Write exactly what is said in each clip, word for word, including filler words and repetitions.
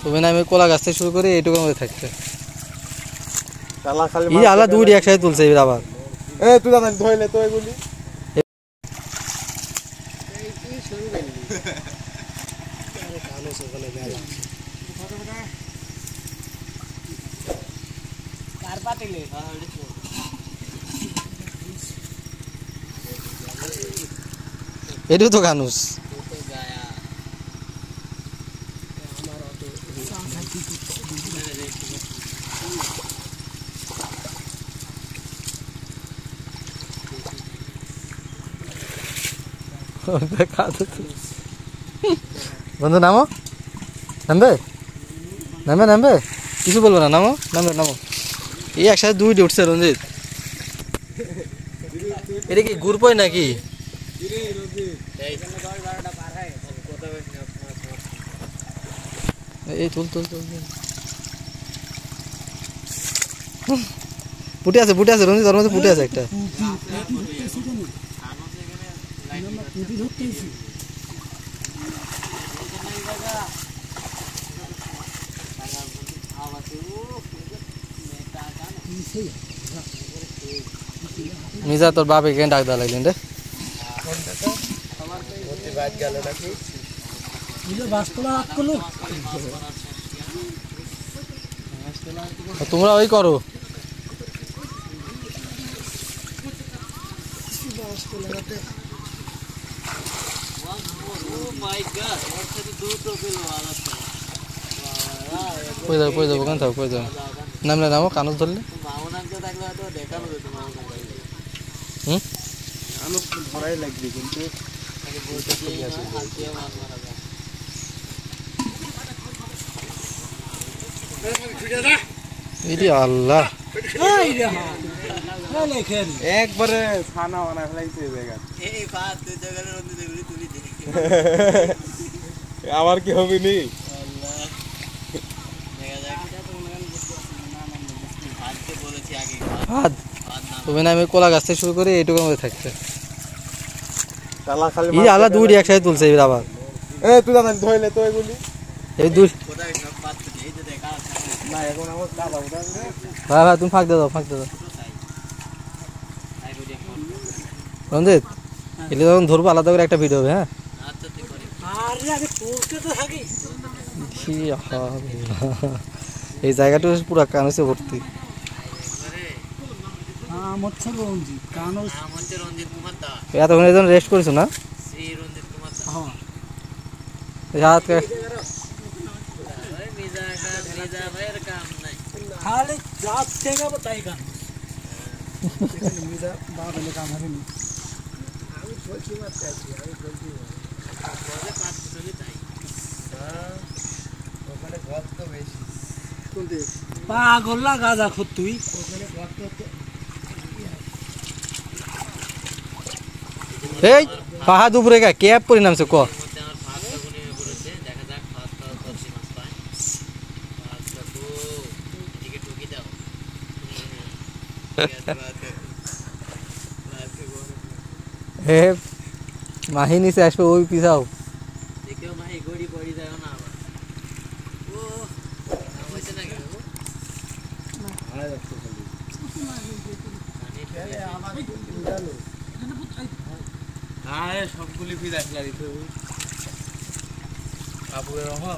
তুমি না আমি কলা গাছ থেকে শুরু করে এইটুকুর মধ্যে থাকছে এই আলা দুই একসাথে তুলছে এবার আবার এ তুই জানা ধইলে তো এগুলি এই কি শুরু করলি আরে কালো সকালে গেল কার পাতিলে এটাও তো গানুস বন্ধু নামো নামবে নামবে নামবে কিছু বলবো না নামো নামবে নামো এই একসাথে দুই উঠছে রঞ্জিত এটা কি গ্রুপ হয় নাকি এই তুল তুল তুল পুটে আছে পুটে আছে রঞ্জিত ওর মধ্যে পুটে আছে একটা মিজা তোর বাপে কেন ডাক দেওয়া লাগলেন রে তোমরা ওই করো কই যাবো কই যাবো কেন থাকো কই যাবো নামলে নামো কানুস ধরলে হুম ভরাই লাগবে কিন্তু আল্লাহ একবারে ছানা বানা ফেলাইছে জায়গা আবার কি হবে নি তুমি না আমি কলা গাছ থেকে শুরু করে এইটুকুর মধ্যে থাকছে এই আলা দুই একসাথে তুলছে এবার আবার এ তুই জানা ধইলে তো এগুলি এই দুই না এখন আমার কাদা উঠা ভাই ভাই তুমি ফাঁক দিয়ে দাও ফাঁক দিয়ে দাও রঞ্জিত এলে যখন ধরবো আলাদা করে একটা ভিডিও হবে হ্যাঁ এই জায়গাটা পুরো কানুসে ভর্তি এতক্ষণ এজন রেস্ট করেছো না পাগল গাজা খোদ তুই এই পাহাড় উপরে গা ক্যাপ পরিণাম সে ক হে মাহি নিচে আসবে ওই পিছাও সবগুলি ফিরে আসলে কাপড়ের অভাব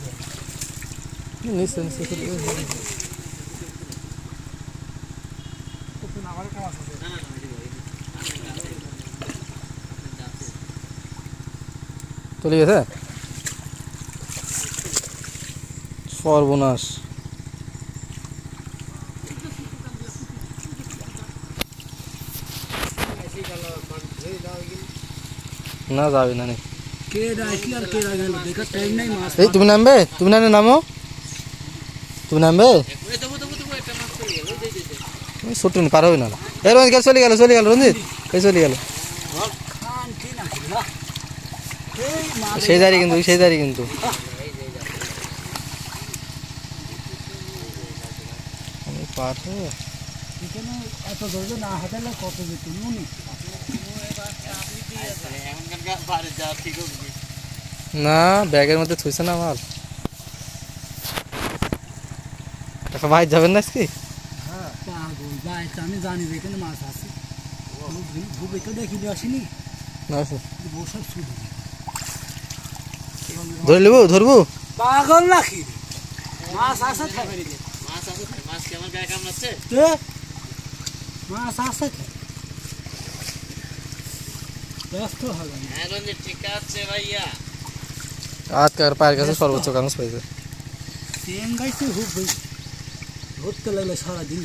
নিচে নিচে চলে গেছে সর্বনাশ না যাবে না এই তুমি নামবে তুমি না নামো তুমি নামবে ছোট পার হবে না এ রঞ্জিত চলে গেল চলে গেল রঞ্জিত এই চলে গেল সেই দাঁড়ি কিন্তু সেই দাঁড়ি কিন্তু আমি পারবো এত ধৈর্য না হাঁটালে কত যেত না ব্যাগের মধ্যে থুইছে না মাল কাকা ভাই যাবেন না আজকে? পাগল ভাই আমি জানি যে এখানে মাছ আছে ভুবে তো দেখিলে আসিনি না আছে। বসার শুধু ধরে নেবো ধরবো? পাগল নাকি রে? মাছ আছে খাবে রে মাছ আছে মাছ কি আমার গায়ে কামড়াচ্ছে তে মাছ আছে খা ব্যস্ত হবে না হ্যাঁ রঞ্জিত ঠিক আছে ভাইয়া হাত কার পায়ের কাছে সর্বোচ্চ কাগজ পাইছে। ট্রেন গাইছে হুব ভাই ধরতে লাগলে সারাদিন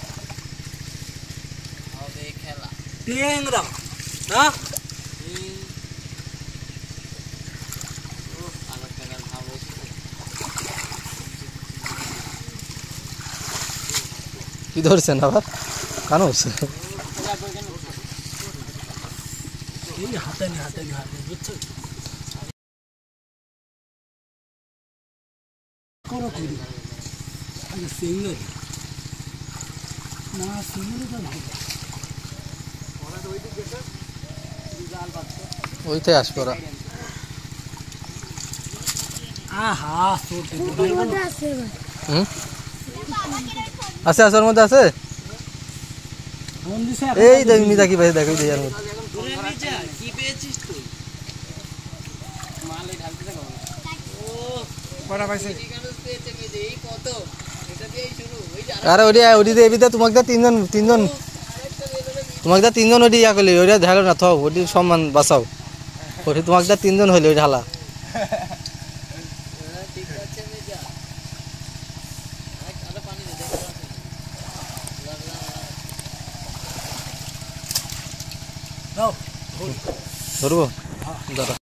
হবে খেলা ট্যাংরা না আলাদা টাকার ভাব হয়েছে কি ধরছেন আবার? কানো হচ্ছে এই হাতে নি হাতে নি হাতে বুঝছো করো করি আগে সিঙ্গল না সিঙ্গল তো না ওইতে আসবে ওরা। আহা সোটে হুম আছে আছে ওর মধ্যে আছে। ফোন দিছে এই দেখ মিতা কি ভাই দেখো এই মধ্যে দূরে নিচে কি পেয়েছিস তুই মালে ঢালতে থাকো ও বড় পাইছে ঠিক আছে পেয়েছে কি দেই কত এটা দিয়েই শুরু ওই যে আরে ওডি ওডি দে এবিটা তোমাকে দা তিনজন তিনজন তোমাকে দা তিনজন ওডি ইয়া করলি ওইটা ঢালো না থাও ওডি সম্মান বাঁচাও ওডি তোমাকে দা তিনজন হইলো ওই ঢালা ঠিক আছে মেজা আরে পানি দে দেখো দাও ধরবো দাদা